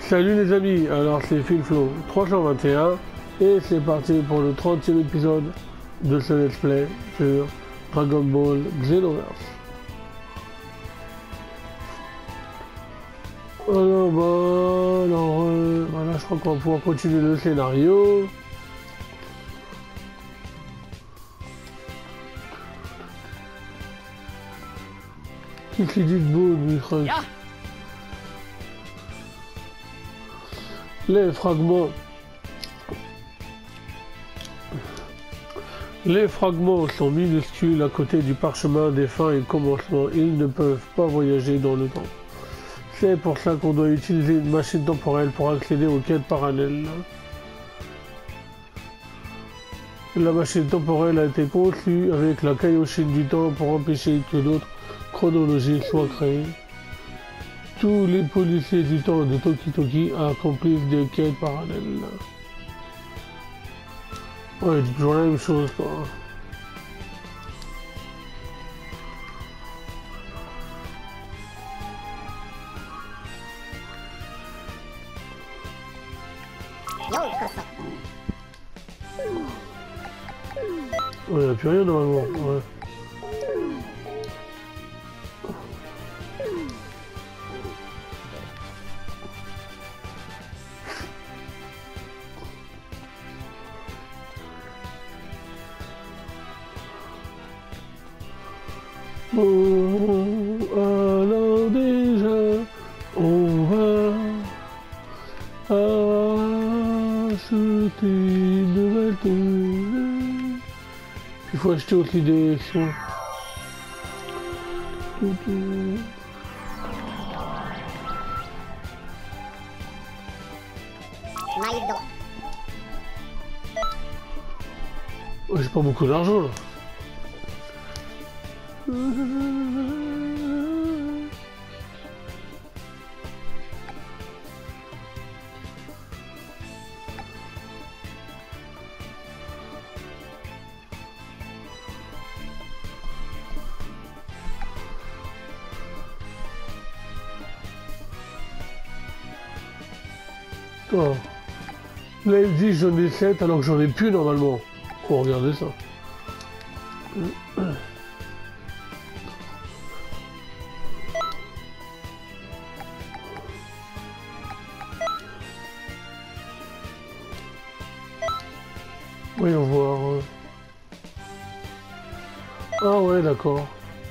Salut les amis, alors c'est Philflo 321 et c'est parti pour le 30e épisode de ce let's play sur Dragon Ball Xenoverse. Alors voilà, je crois qu'on va pouvoir continuer le scénario. Qu'est-ce qu'il dit de beau, lui, Franck? Les fragments sont minuscules à côté du parchemin des fins et commencements. Ils ne peuvent pas voyager dans le temps. C'est pour ça qu'on doit utiliser une machine temporelle pour accéder aux quêtes parallèles. La machine temporelle a été conçue avec la Kaioshin du temps pour empêcher que d'autres chronologies soient créées. Tous les policiers du temps de Toki Toki accomplissent des quêtes parallèles. Ouais, c'est toujours la même chose quoi. Ouais, il n'y a plus rien normalement. Ouais. Bon, alors déjà, on va acheter une nouvelle tenue. Il faut acheter aussi des soins. Oh, j'ai pas beaucoup d'argent là. Oh. Là il dit j'en ai 7 alors que j'en ai plus normalement. Faut regarder ça. Voyons voir. Ah ouais d'accord.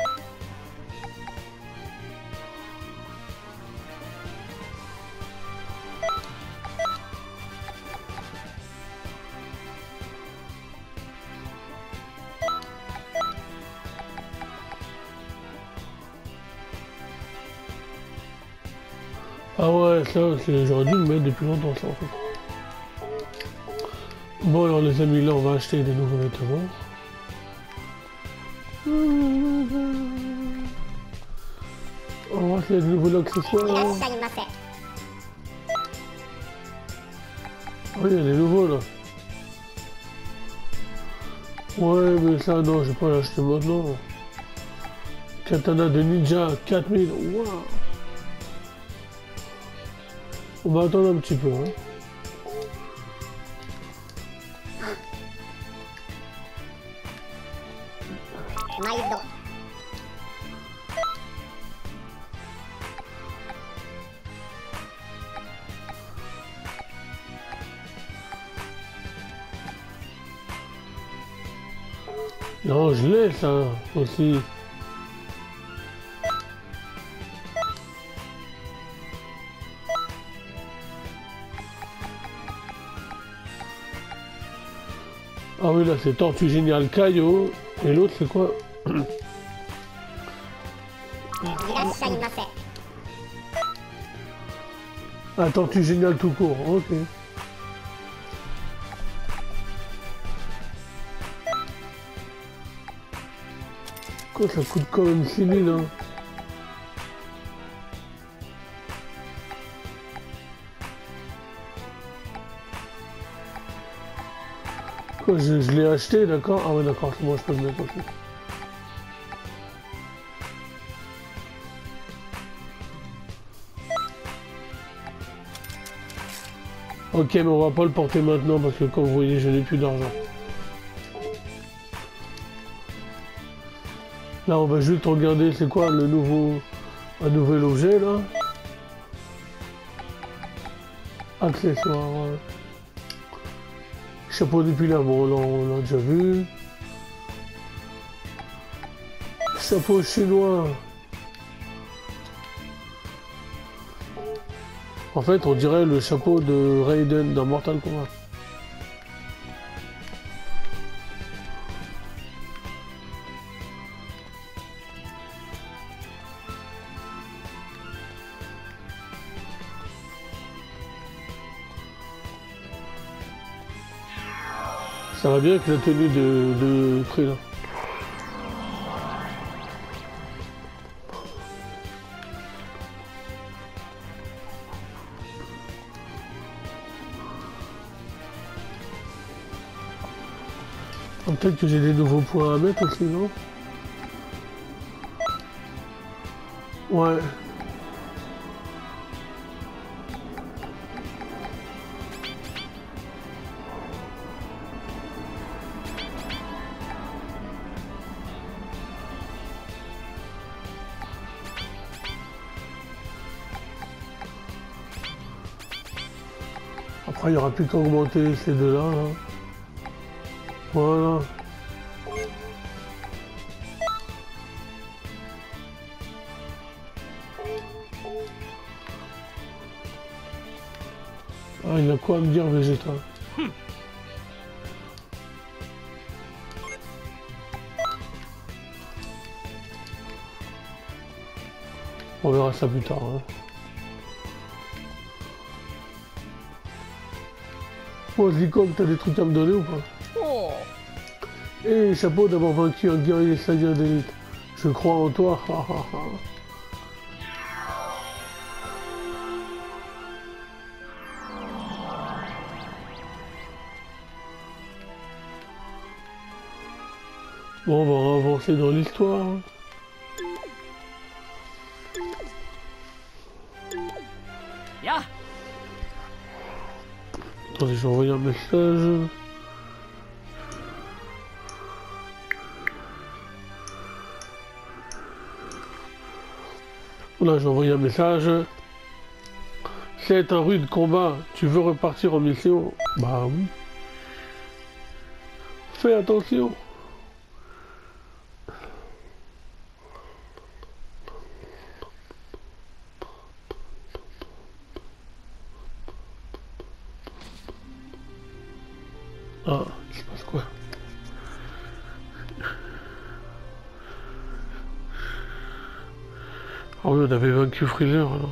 Ah ouais, ça, j'aurais dû le mettre depuis longtemps, ça, en fait. Bon, alors, les amis, là, on va acheter des nouveaux vêtements. On va acheter des nouveaux accessoires. Oui, il y a des nouveaux, là. Ouais, mais ça, non, je vais pas l'acheter maintenant. Katana de ninja, 4000, waouh. On va attendre un petit peu. Hein. Non, je l'ai ça aussi. Ah oui, là c'est Tortue Géniale Kaio. Et l'autre c'est quoi? Ah, Tortue Géniale tout court, ok. Quoi, ça coûte quand même 6000 hein. Quoi, je l'ai acheté, d'accord? Ah ouais, d'accord, moi je peux le mettre aussi. Ok, mais on va pas le porter maintenant parce que comme vous voyez, je n'ai plus d'argent. Là, on va juste regarder c'est quoi le nouveau... un nouvel objet là. Accessoires. Chapeau d'épilaire, bon, on l'a déjà vu. Chapeau chinois. En fait, on dirait le chapeau de Raiden dans Mortal Kombat. Ça va bien avec la tenue de Krillin. Peut-être que j'ai des nouveaux points à mettre aussi, non? Ouais. Après, il n'y aura plus qu'à augmenter ces deux-là. Là. Voilà. Ah, il a quoi à me dire, Vegeta? On verra ça plus tard. Hein. Bon, Zikog, t'as des trucs à me donner ou pas? Et chapeau d'avoir vaincu un guerrier Saiyan d'élite. Je crois en toi. Bon, on va avancer dans l'histoire. Attendez, je vais envoyer un message. Là, j'ai envoyé un message. C'est un rude combat. Tu veux repartir en mission? Bah oui. Fais attention. Ah, il se passe quoi? Ah oui, on avait vaincu Freezer alors.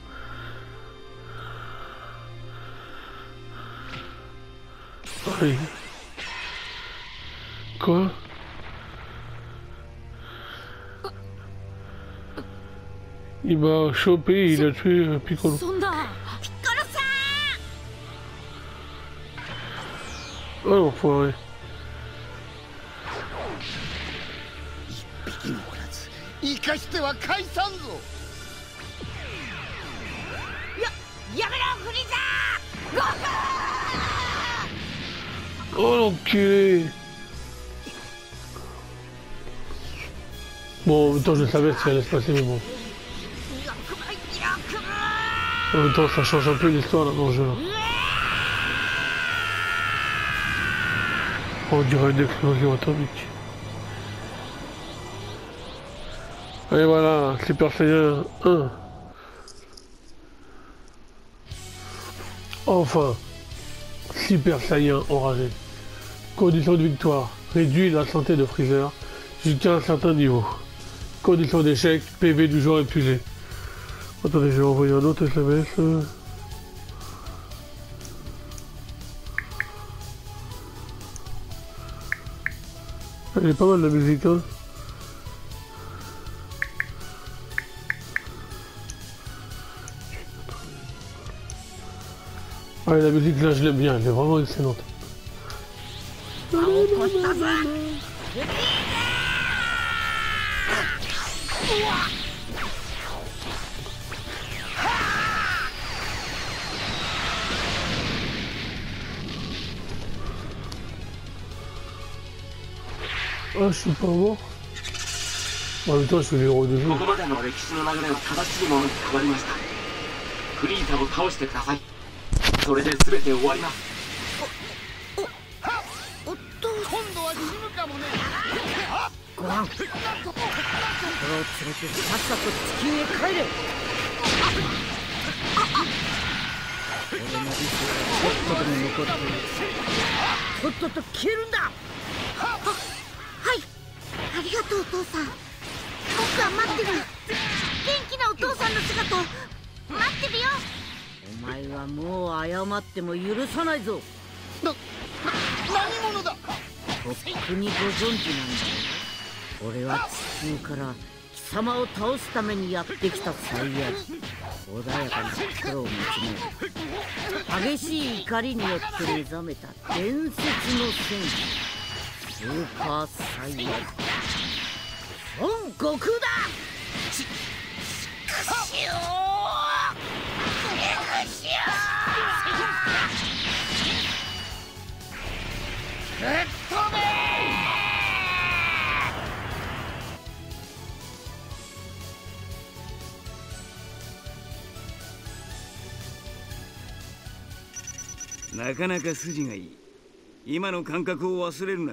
Oui. Quoi? Il m'a chopé, il a tué Piccolo. Oh l'enfoiré. Oh l'enculé. Bon, en même temps, je savais ce qui allait se passer, mais bon. En même temps, ça change un peu l'histoire là dans le jeu. On dirait une explosion atomique. Et voilà, Super Saiyan 1. Enfin, Super Saiyan enragé. Condition de victoire, réduit la santé de Freezer jusqu'à un certain niveau. Condition d'échec, PV du joueur épuisé. Attendez, je vais envoyer un autre SMS. Elle est pas mal la musique, hein. Ouais, la musique là je l'aime bien, elle est vraiment excellente. Ah, je suis pas mort. En même temps, je suis l'héros du jeu. ここまでの歴史の流れを正しいものに変わりました。フリーザを倒してください。それで全て終わります。 おっと、今度は死ぬかもね。ご覧、これを連れてさっさと地球へ帰れ。俺の理想がちょっとでも残っている。とっとと消えるんだ。はい、ありがとうお父さん。僕は待ってる。元気なお父さんの姿を待ってるよ。お前はもう謝っても許さないぞ。何者だ。とっくにご存知なんだよ。俺は地球から貴様を倒すためにやってきたサイヤ人。穏やかな心を持ちながら激しい怒りによって目覚めた伝説の戦士スーパーサイヤ人孫悟空だ。しかしよぶっ飛べ。 なかなか筋がいい。今の感覚を忘れるな。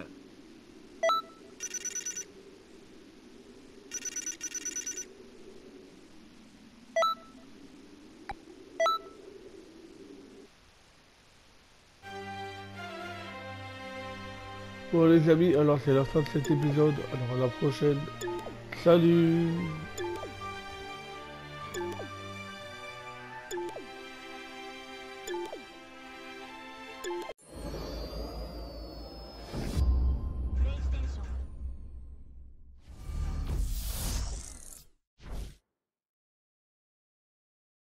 Bon les amis, alors c'est la fin de cet épisode. Alors à la prochaine. Salut!